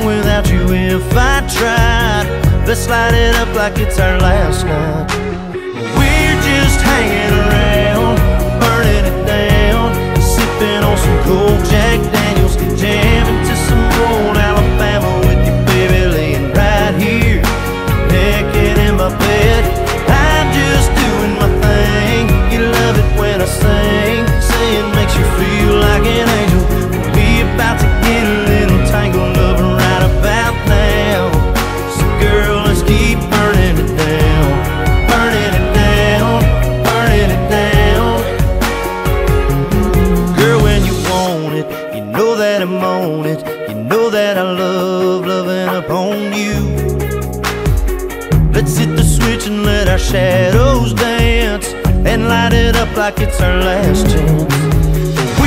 without you if I tried. Let's light it up like it's our last night. We're just hanging around, burning it down, sipping on some cold Jack Daniels, jamming to some old Alabama with you, baby, laying right here, naked in my bed. I'm just doing my thing. You love it when I sing, saying makes you feel like an angel. We about to get a little tangled up right about now. So girl, let's keep burning it down, burning it down, burning it down. Girl, when you want it, you know that I'm on it. You know that I love loving upon you. Let's hit the switch and let our shadows dance, and light it up like it's our last chance.